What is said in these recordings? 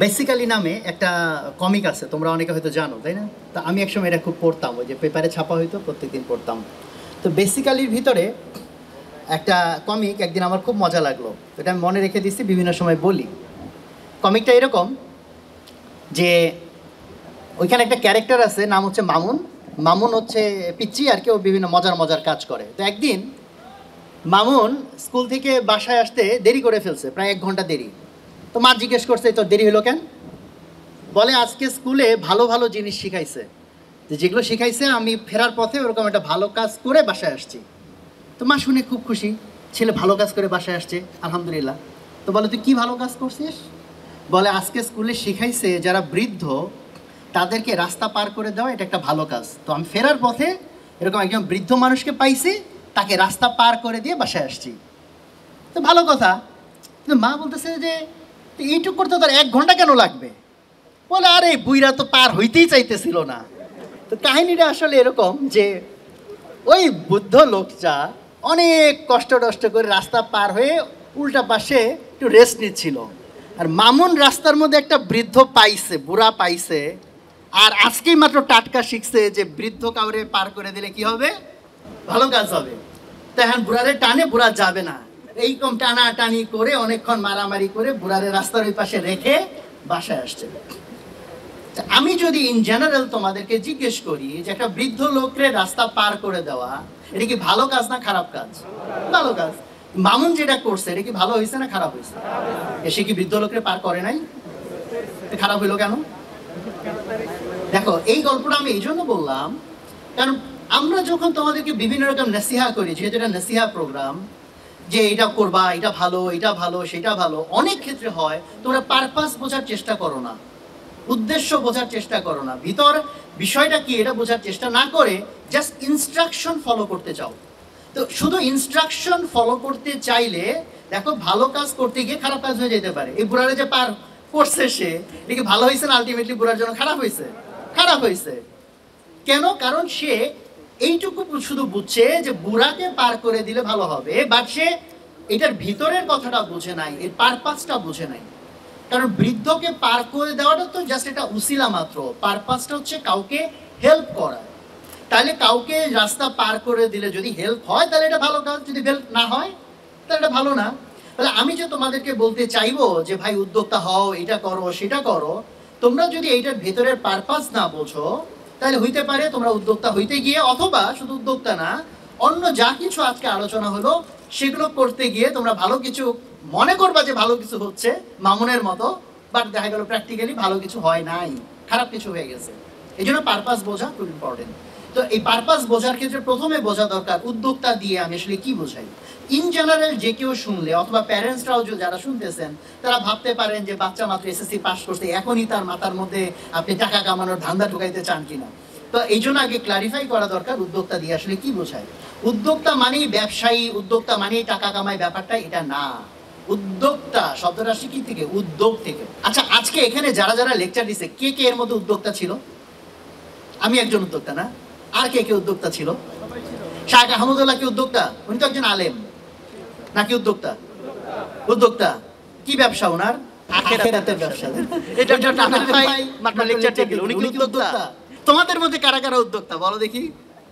Basically নামে একটা comic আছে, তোমরা অনেকে হয়তো জানো, তাই না? তো আমি একসময় এটা খুব পড়তাম, ওই যে পেপারে ছাপা হইতো, প্রত্যেকদিন পড়তাম। তো বেসিক্যালির ভিতরে একটা কমিক একদিন আমার খুব মজা লাগলো, এটা আমি মনে রেখে দিচ্ছি, বিভিন্ন সময় বলি। কমিকটা এরকম যে ওইখানে একটা ক্যারেক্টার আছে, নাম হচ্ছে মামুন। মামুন হচ্ছে পিচ্চি আর কি, ও বিভিন্ন মজার মজার কাজ করে। তো একদিন মামুন স্কুল থেকে বাসায় আসতে দেরি করে ফেলছে, প্রায় 1 ঘন্টা দেরি। তো মা জিজ্ঞেস করছে, তো দেরি হলো কেন? বলে আজকে স্কুলে ভালো ভালো জিনিস শিখাইছে, যেগুলো শিখাইছে আমি ফেরার পথে ওরকম একটা ভালো কাজ করে বাসায় আসছি। তো মা শুনে খুব খুশি, ছেলে ভালো কাজ করে বাসায় আসছে, আলহামদুলিল্লাহ। তো বলে তুই কী ভালো কাজ করছিস? বলে আজকে স্কুলে শিখাইছে যারা বৃদ্ধ তাদেরকে রাস্তা পার করে দেওয়া এটা একটা ভালো কাজ। তো আমি ফেরার পথে এরকম একজন বৃদ্ধ মানুষকে পাইছি, তাকে রাস্তা পার করে দিয়ে বাসায় আসছি। তো ভালো কথা। কিন্তু মা বলতেছে যে এইটুক করতে তার 1 ঘন্টা কেন লাগবে? বলে আরে বুইরা তো পার হইতেই চাইতেছিল না। তো কাহিনীটা আসলে এরকম যে ওই বুদ্ধ লোকটা অনেক কষ্ট করে রাস্তা পার হয়ে উল্টা পাশে একটু রেস্ট নিচ্ছিল, আর মামুন রাস্তার মধ্যে একটা বৃদ্ধ পাইছে, বুড়া পাইছে, আর আজকেই মাত্র টাটকা শিখছে যে বৃদ্ধ কাউরে পার করে দিলে কি হবে, ভালো কাজ হবে। তো এখন বুড়ারে টানে, বুড়া যাবে না, এইরকম টানাটানি করে অনেকক্ষণ মারামারি করে বুড়ারে রাস্তার ওই পাশে রেখে বাসায় আসছে। আমি যদি ইন জেনারেল তোমাদেরকে জিজ্ঞেস করি যে একটা বৃদ্ধ লোককে রাস্তা পার করে দেওয়া এটা কি ভালো কাজ না খারাপ কাজ? ভালো কাজ। মামুন যেটা করছে এটা কি ভালো হয়েছে না খারাপ হয়েছে? সে কি বৃদ্ধ লোককে পার করে নাই? খারাপ হইলো কেন? দেখো, এই গল্পটা আমি এই জন্য বললাম কারণ আমরা যখন তোমাদেরকে বিভিন্ন রকম নসিহা করি, যেহেতু এটা নসিহা প্রোগ্রাম, যে এটা করবা, এটা ভালো, এটা ভালো, সেটা ভালো, অনেক ক্ষেত্রে হয় তোমরা পারপাস বোঝার চেষ্টা করো না, উদ্দেশ্য বোঝার চেষ্টা করো না, ভিতর বিষয়টা কি এটা বোঝার চেষ্টা না করে জাস্ট ইনস্ট্রাকশন ফলো করতে চাও। তো শুধু ইনস্ট্রাকশন ফলো করতে চাইলে দেখো ভালো কাজ করতে গিয়ে খারাপ কাজ হয়ে যেতে পারে। এই বুড়ারে যে পার করছে সে এটা কি ভালো হয়েছে না আলটিমেটলি বুড়ার জন্য খারাপ হয়েছে? খারাপ হয়েছে। কেন? কারণ সে এইটুকু শুধু বুঝছে যে বুড়াকে পার করে দিলে ভালো হবে, বাট সে এটার ভিতরের কথাটা বুঝে নাই, এর পারপাসটা বুঝে নাই। কারণ বৃদ্ধকে পার করে দেওয়াটা তো জাস্ট এটা উসিলা মাত্র, পারপাসটা হচ্ছে কাউকে হেল্প করা। তাহলে কাউকে রাস্তা পার করে দিলে যদি হেল্প হয় তাহলে এটা ভালো কাজ, যদি হেল্প না হয় তাহলে এটা ভালো না। তাহলে আমি যে তোমাদেরকে বলতে চাইবো যে ভাই উদ্যোক্তা হও, এটা করো সেটা করো, তোমরা যদি এইটার ভেতরের পারপাস না বোঝো তাহলে হইতে পারে তোমরা উদ্যোক্তা হইতে গিয়ে, অথবা শুধু উদ্যোক্তা না, অন্য যা কিছু আজকে আলোচনা হলো সেগুলো করতে গিয়ে তোমরা ভালো কিছু মনে করবা যে ভালো কিছু হচ্ছে মামুনের মতো, বাট দেখা গেল প্র্যাকটিক্যালি ভালো কিছু হয় নাই, খারাপ কিছু হয়ে গেছে। এই জন্য পারপাস বোঝা খুব ইম্পর্টেন্ট। তো এই পারপাস বোঝার ক্ষেত্রে প্রথমে বোঝা দরকার উদ্যোক্তা দিয়ে আমি আসলে কি বোঝাই। ইন জেনারেল যে কেউ শুনলে, অথবা প্যারেন্টসরাও যারা শুনতেছেন, তারা ভাবতে পারেন যে বাচ্চা মাত্র এসএসসি পাস করছে, এখনই তার মাথার মধ্যে আপনি টাকা কামানোর ধান্দা ঢুকাইতে চান কিনা। তো এই জন্য আগে ক্লারিফাই করা দরকার উদ্যোক্তা দিয়ে আসলে কি বোঝায়। উদ্যোক্তা মানেই ব্যবসায়ী, উদ্যোক্তা মানেই টাকা কামায়, ব্যাপারটা এটা না। উদ্যোক্তা শব্দটা শিখি থেকে, উদ্যোগ থেকে। আচ্ছা, আজকে এখানে যারা যারা লেকচার দিচ্ছে কে কে এর মধ্যে উদ্যোক্তা ছিল? আমি একজন উদ্যোক্তা না? আর কে কে উদ্যোক্তা ছিল? শাহ আহমদুল্লাহ কি উদ্যোক্তা? উনি তো একজন আলেম, নাকি উদ্যোক্তা? উদ্যোক্তা। কি ব্যবসা ওনার? আখিরাতের ব্যবসা। এটা টানা ভাই মাত্র লেকচার টেবিল, উনি কি উদ্যোক্তা? তোমাদের মধ্যে কারা কারা উদ্যোক্তা বলো দেখি?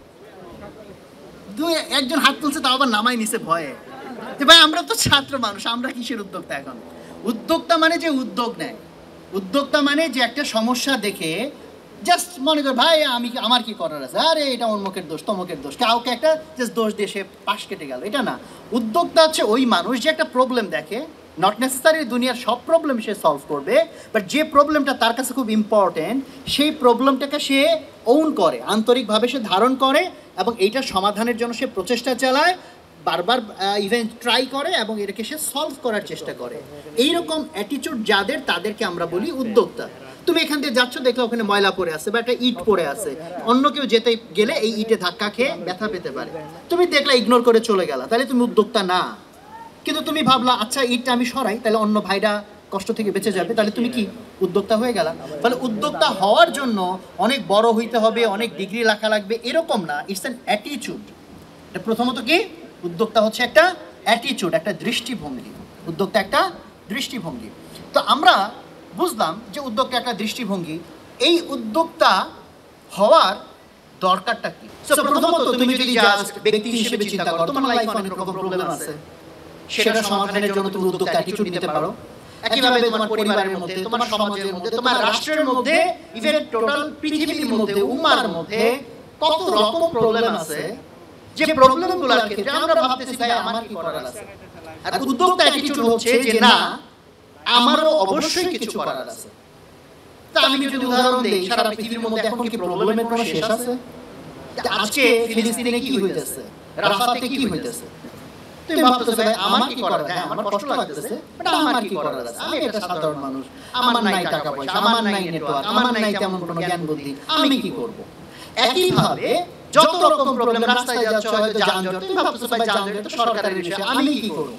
দুই একজন হাত তুলছে, তাও আবার নামাই নিছে ভয়ে, যে ভাই আমরা তো ছাত্র মানুষ, আমরা কিসের উদ্যোক্তা এখন? উদ্যোক্তা মানে যে উদ্যোগ নেয়, উদ্যোক্তা মানে যে একটা সমস্যা দেখে জাস্ট মনে কর ভাই আমার কি করার আছে, আরে এটা অমুকের দোষ তমুকের দোষ, কাউকে একটা জাস্ট দোষ দিয়ে সে পাশ কেটে গেল, এটা না। উদ্যোক্তা হচ্ছে ওই মানুষ যে একটা প্রবলেম দেখে, নট নেসেসারি দুনিয়ার সব প্রবলেম সে সলভ করবে, বাট যে প্রবলেমটা তার কাছে খুব ইম্পর্টেন্ট সেই প্রবলেমটাকে সে ওন করে, আন্তরিকভাবে সে ধারণ করে, এবং এইটার সমাধানের জন্য সে প্রচেষ্টা চালায়, বারবার ইভেন ট্রাই করে, এবং এটাকে সে সলভ করার চেষ্টা করে। এইরকম অ্যাটিটিউড যাদের, তাদেরকে আমরা বলি উদ্যোক্তা। তুমি এখান দিয়ে যাচ্ছ, দেখলে ওখানে ময়লা পড়ে আছে বা একটা ইট পড়ে আছে, অন্য কেউ যেতে গেলে এই ইটে ধাক্কা খেয়ে ব্যথা পেতে পারে, তুমি দেখলে ইগনোর করে চলে গেলা, তাহলে তুমি উদ্যোক্তা না। কিন্তু তুমি ভাবলা আচ্ছা ইটটা আমি সরাই, তাহলে অন্য ভাইরা কষ্ট থেকে বেঁচে যাবে, তাহলে তুমি কি উদ্যোক্তা হয়ে গেলা। তাহলে উদ্যোক্তা হওয়ার জন্য অনেক বড় হইতে হবে, অনেক ডিগ্রি লেখা লাগবে, এরকম না। It's an attitude. এটা প্রথমত কি, উদ্যোক্তা হচ্ছে একটা অ্যাটিটিউড, একটা দৃষ্টিভঙ্গি। উদ্যোক্তা একটা দৃষ্টিভঙ্গি। তো আমরা বুঝলাম যে উদ্যোক্তা একটা দৃষ্টিভঙ্গি, এই উদ্যোক্তা হওয়ার দরকারটা কি? প্রথমত তুমি যদি জাস্ট ব্যক্তি হিসেবে চিন্তা করো, তোমার লাইফে অনেক রকম প্রবলেম আছে, সেটা সমাধানের জন্য তুমি উদ্যোক্তা অ্যাটিটিউড নিতে পারো। একইভাবে তোমার পরিবারের মধ্যে, তোমার সমাজের মধ্যে, তোমার রাষ্ট্রের মধ্যে, ইভেন টোটাল পৃথিবীর মধ্যে, উম্মার মধ্যে কত রকম প্রবলেম আছে, যে প্রবলেমগুলোর ক্ষেত্রে আমরা ভাবতেছি ভাই আমার কি করার আছে। আর উদ্যোক্তা অ্যাটিটিউড হচ্ছে যে না, আমারও অবশ্যই কিছু করার আছে। তা আমি যদি উদাহরণ দেই, সারা পৃথিবীর মধ্যে এখন কি প্রবলেমের কোনো শেষ আছে? আজকে ফিলিস্তিনে কি হইতেছে, রাফাতে কি হইতেছে, তুমি ভাবতেছো ভাই আমার কি করার আছে? আমার কষ্ট লাগতেছে, বাট আমার কি করার আছে? আমি একটা সাধারণ মানুষ, আমার নাই টাকা পয়সা, আমার নাই নেটওয়ার্ক, আমার নাই তেমন কোনো জ্ঞান বুদ্ধি, আমি কি করব? একইভাবে যত রকম প্রবলেম, রাস্তায় যাচ্ছ হয়তো যানজট, তুমি ভাবতেছো ভাই যানজট তো সরকারের বিষয়, আমি কি করব?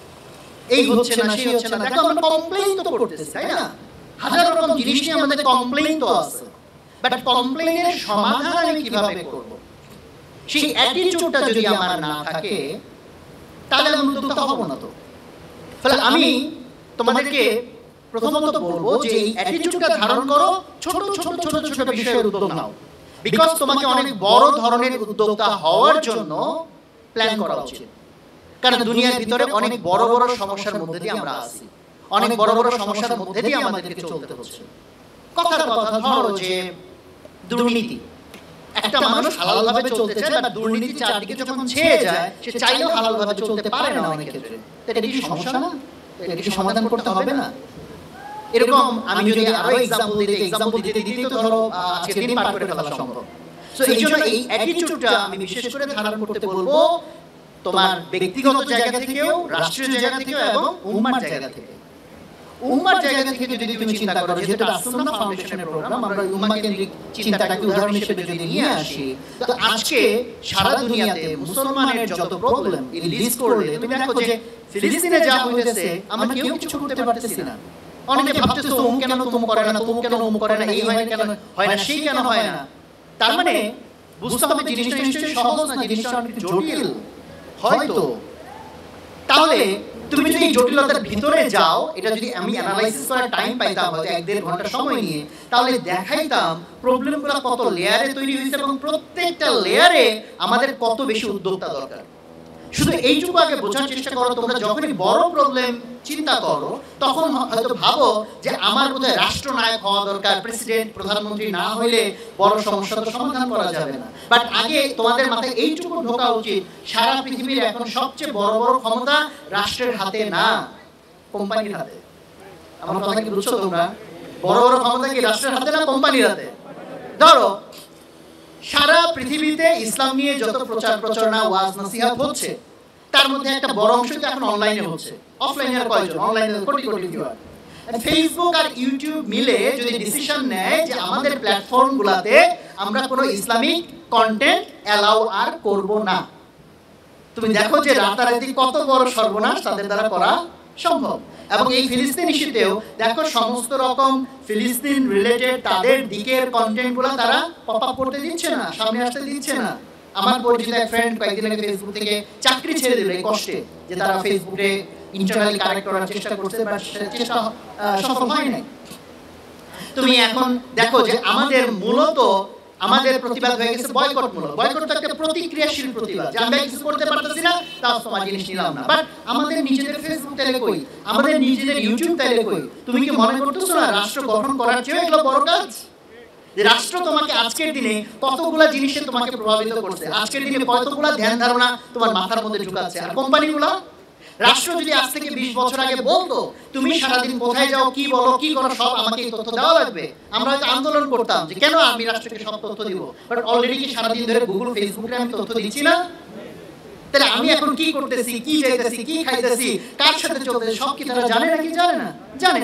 এই হচ্ছে না, সেই হচ্ছে না, দেখো আমরা কমপ্লেইন তো করতেছি, তাই না? হাজার রকম জিনিস নিয়ে আমাদের কমপ্লেইন তো আছে, বাট কমপ্লেইনের সমাধান আমি কিভাবে করব? সেই অ্যাটিটিউডটা যদি আমার না থাকে, তাহলে আমি উদ্যোক্তা হব না। তো ফলে আমি তোমাদেরকে প্রথমত বলবো যে এই অ্যাটিটিউডটা ধারণ করো, ছোট ছোট ছোট ছোট বিষয়ের উদ্যোগ নাও, বিকজ তোমাকে অনেক বড় ধরনের উদ্যোক্তা হওয়ার জন্য প্ল্যান করা উচিত। কারণ দুনিয়ার ভিতরে অনেক বড় বড় সমস্যার মধ্যে দিয়ে আমরা আছি, অনেক বড় বড় সমস্যার মধ্যে দিয়ে আমাদেরকে চলতে হচ্ছে। কথার কথা, ধরো যে দুর্নীতি, একটা মানুষ হালালভাবে চলতে চায়, বা দুর্নীতি চারদিকে যখন ছেয়ে যায়, সে চাইলেও হালালভাবে চলতে পারে না অনেক ক্ষেত্রে। এটা কি সমস্যা না? এটা কি সমাধান করতে হবে না? এরকম আমি যদি আরো এক্সাম্পল দিতে তো ধরো আজকে দিন পার করে ফেলা সম্ভব। সো এই জন্য এই অ্যাটিটিউডটা আমি বিশেষ করে ধারণ করতে বলবো, তোমার ব্যক্তিগত জায়গা থেকেও, রাষ্ট্রীয় জায়গা থেকেও, এবং উম্মার জায়গা থেকে। উম্মার জায়গা থেকে যদি তুমি চিন্তা করো, যেহেতু রাসূলুল্লাহ ফাউন্ডেশনের প্রোগ্রাম, আমরা উম্মা কেন্দ্রিক চিন্তাটাকে উদাহরণ হিসেবে যদি নিয়ে আসি, তো আজকে সারা দুনিয়াতে মুসলমানের যত প্রবলেম এই লিস্ট করলে তুমি দেখো যে ফিলিস্তিনে যা হইতেছে আমরা কেউ কিছু করতে পারতেছি না। অনেকে ভাবতেছো ওম কেন তুম করে না, তুম কেন ওম করে না, এই হয় কেন হয় না, সেই কেন হয় না। তার মানে বুঝতে হবে জিনিসটা নিশ্চয়ই সহজ না, জিনিসটা অনেক জটিল হয়তো। তাহলে তুমি যদি জটিলতার ভিতরে যাও, এটা যদি আমি অ্যানালাইসিস করার টাইম পাইতাম হয়তো 1-1.5 ঘন্টা সময় নিয়ে, তাহলে দেখাইতাম প্রবলেমগুলো কত লেয়ারে তৈরি হয়েছে এবং প্রত্যেকটা লেয়ারে আমাদের কত বেশি উদ্যোক্তা দরকার। শুধু এইটুকু আগে বোঝার চেষ্টা করো, তোমরা যখনই বড় প্রবলেম চিন্তা করো তখন হয়তো ভাবো যে আমার বোধহয় রাষ্ট্রনায়ক হওয়া দরকার, প্রেসিডেন্ট প্রধানমন্ত্রী না হইলে বড় সমস্যা তো সমাধান করা যাবে না। বাট আগে তোমাদের মাথায় এইটুকু ঢোকা উচিত, সারা পৃথিবীর এখন সবচেয়ে বড় বড় ক্ষমতা রাষ্ট্রের হাতে না, কোম্পানির হাতে। আমার কথা কি বুঝছো তোমরা? বড় বড় ক্ষমতা কি রাষ্ট্রের হাতে না কোম্পানির হাতে? ধরো সারা পৃথিবীতে ইসলাম নিয়ে যত প্রচার প্রচারণা, ওয়াজ নসিহত হচ্ছে, তার মধ্যে একটা বড় অংশ এখন অনলাইনে হচ্ছে। অফলাইনে আর কয়জন? অনলাইনে কোটি কোটি ভিউয়ার। ফেসবুক আর ইউটিউব মিলে যদি ডিসিশন নেয় যে আমাদের প্ল্যাটফর্মগুলোতে আমরা কোনো ইসলামিক কন্টেন্ট অ্যালাউ আর করব না, তুমি দেখো যে রাতারাতি কত বড় সর্বনাশ তাদের দ্বারা করা সম্ভব। এবং এই ফিলিস্তিন ইস্যুতেও দেখো সমস্ত রকম ফিলিস্তিন রিলেটেড তাদের দিকের কন্টেন্টগুলো তারা পপ আপ করতে দিচ্ছে না, সামনে আসতে দিচ্ছে না। আমার পরিচিত এক ফ্রেন্ড কয়েকদিন আগে ফেসবুক থেকে চাকরি ছেড়ে দিল এই কষ্টে, যে তারা ফেসবুকে ইন্টারনালি কারেক্ট করার চেষ্টা করছে, বাট চেষ্টা সফল হয় নাই। তুমি এখন দেখো যে আমাদের মূলত আমাদের প্রতিবাদ হয়ে গেছে বয়কটমূলক। বয়কট তো একটা প্রতিক্রিয়াশীল প্রতিবাদ, যে আমরা কিছু করতে পারতেছি না, তাও তোমার জিনিস নিলাম না। বাট আমাদের নিজেদের ফেসবুক তাইলে কই, আমাদের নিজেদের ইউটিউব তাইলে কই? তুমি কি মনে করতেছো না রাষ্ট্র গঠন করার চেয়ে এগুলো বড় কাজ? যে রাষ্ট্র তোমাকে আজকের দিনে কতগুলা জিনিসে তোমাকে প্রভাবিত করছে, আজকের দিনে কতগুলা ধ্যান ধারণা তোমার মাথার মধ্যে ঢুকাচ্ছে। আর কোম্পানিগুলো, রাষ্ট্র যদি আজ থেকে 20 বছর আগে বলতো তুমি সারাদিন কোথায় যাও, কি বলো, কি করো, সব আমাকে এই তথ্য দেওয়া লাগবে, আমরা হয়তো আন্দোলন করতাম যে কেন আমি রাষ্ট্রকে সব তথ্য দিব। বাট অলরেডি কি সারাদিন ধরে গুগল ফেসবুকে আমি তথ্য দিচ্ছি না? তাহলে আমি এখন কি করতেছি, কি যাইতেছি, কি খাইতেছি, কার সাথে চলতেছি, সব কি তারা জানে নাকি জানে না? জানে।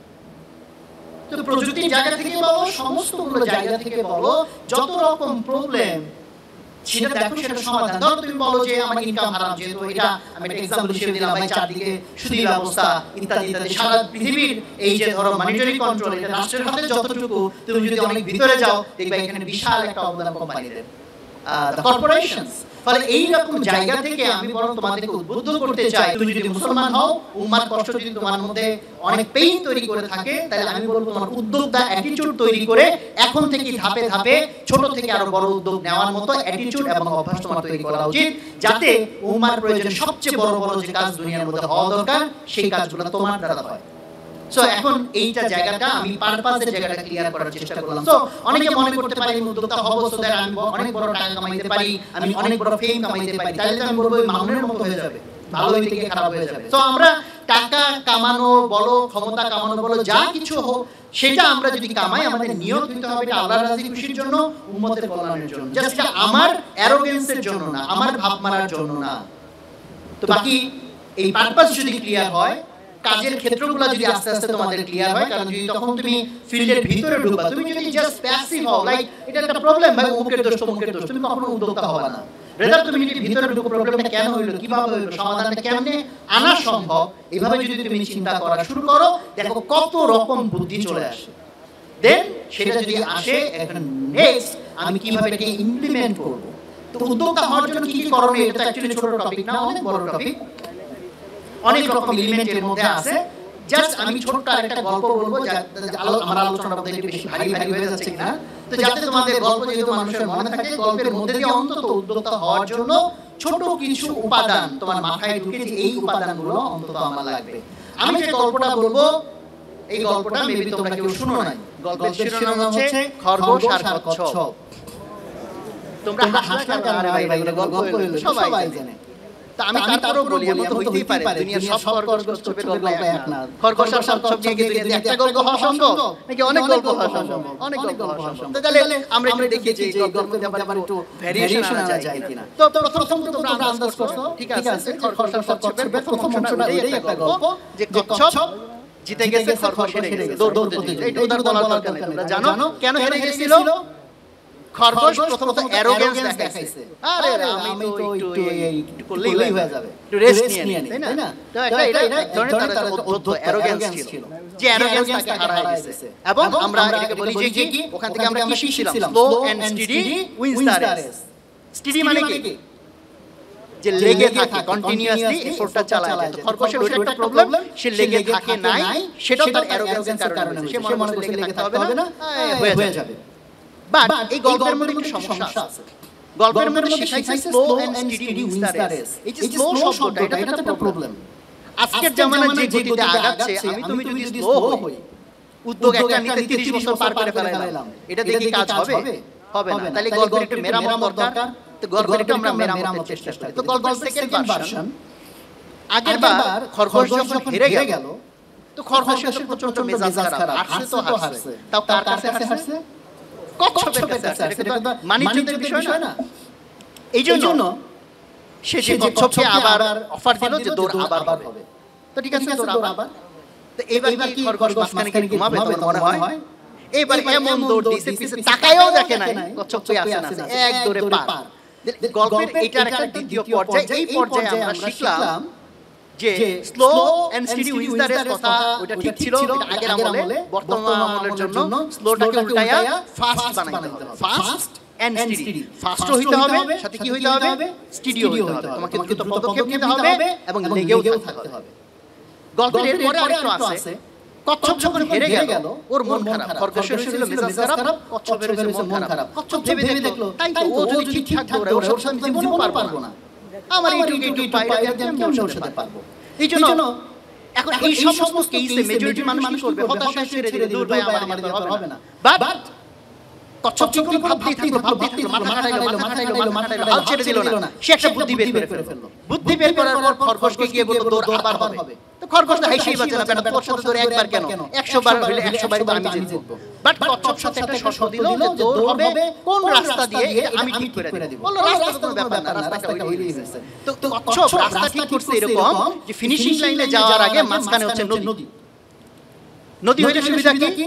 তো প্রযুক্তির জায়গা থেকে বলো, সমস্তগুলো জায়গা থেকে বলো, যত রকম প্রবলেম সেটা দেখো, সেটা সমাধান। ধরো তুমি বলো যে আমার ইনকাম হারাম, যেহেতু এটা আমি একটা এক্সাম্পল হিসেবে দিলাম, ভাই চারদিকে সুদী ব্যবস্থা ইত্যাদি ইত্যাদি, সারা পৃথিবীর এই যে ধরো মনিটরি কন্ট্রোল, এটা রাষ্ট্রের হাতে যতটুকু, তুমি যদি অনেক ভিতরে যাও দেখবে এখানে বিশাল একটা অবদান কোম্পানিদের। The corporations. ফলে এইরকম জায়গা থেকে আমি বরং তোমাদেরকে উদ্বুদ্ধ করতে চাই, তুমি যদি মুসলমান হও, উম্মার কষ্ট যদি তোমার মধ্যে অনেক পেইন তৈরি করে থাকে, তাহলে আমি বলবো তোমার উদ্যোক্তা অ্যাটিটিউড তৈরি করে এখন থেকে ধাপে ধাপে ছোট থেকে আরো বড় উদ্যোগ নেওয়ার মতো অ্যাটিটিউড এবং অভ্যাস তোমার তৈরি করা উচিত, যাতে উম্মার প্রয়োজনে সবচেয়ে বড় বড় যে কাজ দুনিয়ার মধ্যে হওয়া দরকার সেই কাজগুলো তোমার দ্বারা হয়। সো এখন এইটা জায়গাটা আমি পারপাসের জায়গাটা ক্লিয়ার করার চেষ্টা করলাম। সো অনেকে মনে করতে পারি উদ্যোক্তা হব সো দ্যাট আমি অনেক বড় টাকা কামাইতে পারি, আমি অনেক বড় ফেম কামাইতে পারি, তাহলে আমি বলবো মামুনের মতো হয়ে যাবে, ভালো হইতে গিয়ে খারাপ হয়ে যাবে। সো আমরা টাকা কামানো বলো, ক্ষমতা কামানো বলো, যা কিছু হোক সেটা আমরা যদি কামাই, আমাদের নিয়ত হইতে হবে এটা আল্লাহর রাজি খুশির জন্য, উম্মতের কল্যাণের জন্য, জাস্ট আমার অ্যারোগেন্সের জন্য না, আমার ভাব মারার জন্য না। তো বাকি এই পারপাস যদি ক্লিয়ার হয়, কাজের ক্ষেত্রগুলো যদি আস্তে আস্তে তোমাদের ক্লিয়ার হয়, কারণ যদি তখন তুমি ফিল্ডের ভিতরে ঢুকবা, তুমি যদি জাস্ট প্যাসিভ হও, লাইক এটা একটা প্রবলেম ভাই, অমুকের দোষ তমুকের দোষ, তুমি কখনো উদ্যোক্তা হবে না। রেজাল্ট তুমি যদি ভিতরে ঢুকো, প্রবলেমটা কেন হইলো, কিভাবে হইলো, সমাধানটা কেমনে আনা সম্ভব, এভাবে যদি তুমি চিন্তা করা শুরু করো, দেখো কত রকম বুদ্ধি চলে আসে। দেন সেটা যদি আসে, এখন নেক্সট আমি কিভাবে এটাকে ইমপ্লিমেন্ট করব। তো উদ্যোক্তা হওয়ার জন্য কি কি করণীয়, এটা অ্যাকচুয়ালি ছোট টপিক না, অনেক বড় টপিক, অনেক রকম এলিমেন্ট এর মধ্যে আছে। জাস্ট আমি ছোট্ট একটা গল্প বলবো, আমার আলোচনাটা আপনাদের একটু বেশি ভারী ভারী হয়ে যাচ্ছে কিনা, তো যাতে তোমাদের গল্প যেহেতু মানুষের মনে থাকে, গল্পের মধ্যে দিয়ে অন্তত উদ্যোক্তা হওয়ার জন্য ছোট কিছু উপাদান তোমার মাথায় ঢুকে, যে এই উপাদানগুলো অন্তত আমার লাগবে। আমি যে গল্পটা বলবো, এই গল্পটা মেবি তোমরা কেউ শুনো নাই। গল্পের শিরোনাম হচ্ছে খরগোশ আর কচ্ছপ। তোমরা হাসলে কারণ ভাই ভাই এটা গল্প হলো, সবাই জানে। তা আমি তারপরও বলি, এমন তো হইতেই পারে দুনিয়ার সব খরগোশ কচ্ছপের গল্প এক না। খরগোশ আর কচ্ছপ নিয়ে কি দুনিয়াতে একটা গল্প হওয়া সম্ভব নাকি অনেক গল্প হওয়া সম্ভব? অনেক গল্প হওয়া সম্ভব। তাহলে আমরা একটু দেখি যে এই গল্পের মধ্যে আবার একটু ভেরিয়েশন আনা যায় কিনা। তো প্রথম তো তোমরা আন্দাজ করছো, ঠিক আছে, খরগোশ আর কচ্ছপের প্রথম অংশটা এটাই একটা গল্প, যে কচ্ছপ জিতে গেছে, খরগোশ হেরে গেছে দৌড় প্রতিযোগিতা। এটা উদাহরণ বলার দরকার নেই, তোমরা জানো কেন হেরে গিয়েছিল। খরগোশ প্রথমত অ্যারোগেন্স দেখাইছে, আরে আমি তো একটু করলেই হয়ে যাবে, একটু রেস্ট নিয়ে নি, তাই না? তো এটা ধরনের তার অদ্ভুত অ্যারোগেন্স ছিল, যে অ্যারোগেন্স তাকে হারায় দিয়েছে। এবং আমরা এটাকে বলি যে কি, ওখান থেকে আমরা কি শিখছিলাম, slow and steady wins the race. Steady মানে কি, যে লেগে থাকে, কন্টিনিউয়াসলি এফোর্টটা চালায় যায়। তো খরগোশের ওইটা একটা প্রবলেম, সে লেগে থাকে নাই, সেটাও তার অ্যারোগেন্সের কারণে হয়েছে। সে মনে করছে লেগে থাকতে হবে না, হয়ে যাবে। বাট এই গল্পের মধ্যে একটু সমস্যা আছে। গল্পের মধ্যে শিখাইছে slow and steady wins the race. এই যে স্লো শব্দটা, এটা একটা প্রবলেম। আজকের জামানায় যে গতিতে আগাচ্ছে, তুমি যদি স্লো হই, উদ্যোগ একটা নিতে 30 বছর পার করে ফেলাইলাম, এটা দেখি কাজ হবে? হবে না। তাহলে গল্পের একটু মেরামত দরকার। তো গল্পের একটু আমরা মেরামতের চেষ্টা করি। তো গল্পের সেকেন্ড ভার্সন, আগের বার খরগোশ যখন হেরে গেল, তো খরগোশের তো প্রচন্ড মেজাজ খারাপ, হাসছে তো হাসছে, তাও কার কাছে হাসছে? কচ্ছপের কাছে হাসছে। এটা তো মানিজ্যের বিষয় না। এই জন্য সে যে কচ্ছপকে আবার অফার দিল যে দৌড় আবার হবে। তো ঠিক আছে, দৌড় আবার। তো এবার কি খরগোশ মাঝখানে কি ঘুমাবে তোমার মনে হয়? এবার এমন দৌড় দিছে, পিছে তাকায়ও দেখে নাই কচ্ছপ কই আছে না, এক দৌড়ে পার। গল্পের এটার একটা দ্বিতীয় পর্যায়ে, এই পর্যায়ে আমরা শিখলাম যে slow and steady wins the race কথা, ওটা ঠিক ছিল এটা আগের আমলে। বর্তমান আমলের জন্য স্লোটাকে উল্টায়া ফাস্ট বানাইতে হবে। ফাস্ট এন্ড স্টেডি, ফাস্ট হইতে হবে, সাথে কি হইতে হবে, স্টেডিও হইতে হবে। তোমাকে দ্রুত পদক্ষেপ নিতে হবে এবং লেগেও থাকতে হবে। গল্পের এরপরে আরেকটু আছে, কচ্ছপ যখন হেরে গেল, ওর মন খারাপ। খরগোশের ছিল মেজাজ খারাপ, কচ্ছপের ছিল মন খারাপ। কচ্ছপ ভেবে দেখলো, তাই তো ও যদি ঠিকঠাক দৌড়ায়, ওর সাথে আমি জীবনেও পারবো না, আমার একটু পাইরা আমি কেমন ওর সাথে পারবো। এই জন্য এখন এই সমস্ত কেসে মেজরিটি মানুষ কি করবে, হতাশা ছেড়ে দিবে, দূর ভাই আমার দ্বারা হবে না। বাট কচ্ছপ যখন ভাবতেই থাকলো, মাথা খাটাইলো, হাল ছেড়ে দিল না, সে একটা বুদ্ধি বের করে ফেললো। বুদ্ধি বের করার পর খরগোশকে গিয়ে বলল দৌড় আবার হবে। তো খরগোশ তো হাসিই বাঁচে না, তোর সাথে দৌড় একবার কেন, 100 বার হলে 100 বারই তো আমি জিতবো। বাট কচ্ছপ সাথে একটা শর্ত দিল যে দৌড় হবে কোন রাস্তা দিয়ে, আমি ঠিক করে দেব। বলল রাস্তা তো কোনো ব্যাপার না, রাস্তাটা হইলেই হয়েছে। তো কচ্ছপ রাস্তা ঠিক করছে এরকম যে ফিনিশিং লাইনে যাওয়ার আগে মাঝখানে হচ্ছে নদী। নদী হইলে সুবিধা কি,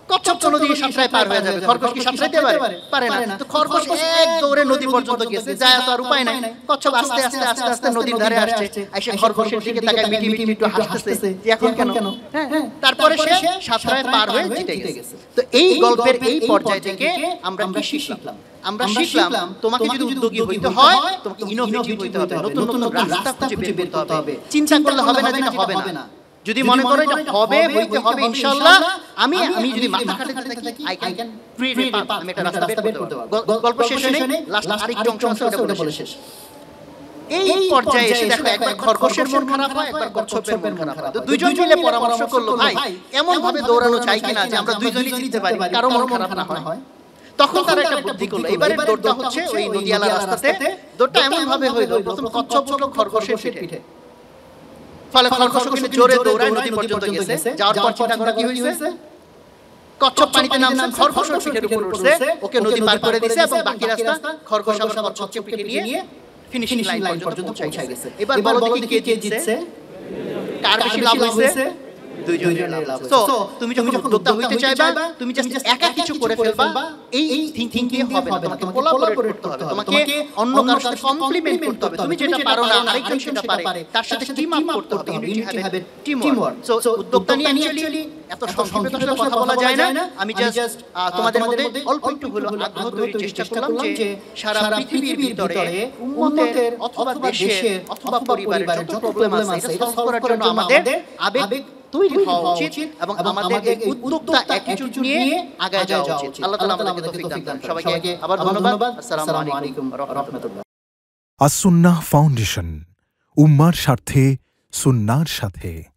কচ্ছপ তো নদী সাঁতরায় পার হয়ে যাবে, খরগোশ কি সাঁতরাইতে পারে না। তো খরগোশ এক দৌড়ে নদী পর্যন্ত গেছে, যায় তো আর উপায় নাই। কচ্ছপ আস্তে আস্তে আস্তে আস্তে নদীর ধারে আসছে, এসে খরগোশের দিকে তাকায় মিটি মিটি একটু হাসতেছে যে এখন কেন। তারপরে সে সাঁতরায় পার হয়ে জিতে গেছে। তো এই গল্পের এই পর্যায় থেকে আমরা কি শিখলাম? আমরা শিখলাম তোমাকে যদি উদ্যোগী হইতে হয়, তোমাকে ইনোভেটিভ হইতে হবে, নতুন নতুন রাস্তা খুঁজে বের করতে হবে। চিন্তা করলে হবে না যেটা হবে না। যদি মনে করো এটা হবে, হইতে হবে ইনশাআল্লাহ, আমি যদি মাথা খাটাতে থাকি, I can create a path, আমি একটা রাস্তা বের করতে পারবো। গল্প শেষ হলে লাস্ট আরেকটা অংশ আছে, ওটা বলে শেষ। এই পর্যায়ে এসে দেখো, একবার খরগোশের মন খারাপ হয়, একবার কচ্ছপের মন খারাপ হয়। তো দুইজন মিলে পরামর্শ করলো, ভাই এমন ভাবে দৌড়ানো চাই কিনা যে আমরা দুইজনই জিততে পারি, কারো মন খারাপ না হয়। তখন তারা একটা বুদ্ধি করলো, এবারে দৌড়টা হচ্ছে ওই নদীয়ালা রাস্তাতে, দৌড়টা এমন ভাবে হইলো, প্রথম কচ্ছপ উঠলো খরগোশের পিঠে, ফলে খরগোশ কিন্তু জোরে দৌড়ায় নদী পর্যন্ত গেছে। যাওয়ার পর চিন্তা করা কি হয়েছে, কচ্ছপ পানিতে নামছে, খরগোশের পিঠের উপর উঠছে, ওকে নদী পার করে দিয়েছে, এবং বাকি রাস্তা খরগোশ আবার কচ্ছপকে পিঠে নিয়ে ফিনিশিং লাইন পর্যন্ত পৌঁছে গেছে। এবার বলো দেখি কে জিতছে, কার বেশি লাভ হয়েছে? দুইজনের লাভ। সো তুমি যখন উদ্যোক্তা হইতে চাইবা, তুমি জাস্ট একা কিছু করে ফেলবা, এই থিংকিং দিয়ে হবে না, তোমাকে কোলাবোরেট করতে হবে, তোমাকে অন্য কারোর সাথে কমপ্লিমেন্ট করতে হবে। তুমি যেটা পারো না আরেকজন সেটা পারে, তার সাথে টিম আপ করতে হবে, ইউনিটি হবে, টিম ওয়ার্ক। সো উদ্যোক্তা নিয়ে অ্যাকচুয়ালি এত সংক্ষেপে তো কথা বলা যায় না। আমি জাস্ট তোমাদের মধ্যে অল্প একটু হলো আগ্রহ তৈরির চেষ্টা করলাম যে সারা পৃথিবীর ভিতরে উম্মতের অথবা দেশের অথবা পরিবারের যত প্রবলেম আছে, এটা সলভ করার জন্য আমাদের আবেগ তৈরি হওয়া উচিত, এবং আমাদের উদ্যোক্তা অ্যাটিটিউড নিয়ে আগায় যাওয়া উচিত। আল্লাহ তাআলা আমাদেরকে তৌফিক দান করুন। সবাইকে আবার ধন্যবাদ। আসসালামু আলাইকুম ওয়া রাহমাতুল্লাহ। আস-সুন্নাহ ফাউন্ডেশন, উম্মার স্বার্থে সুন্নাহর সাথে।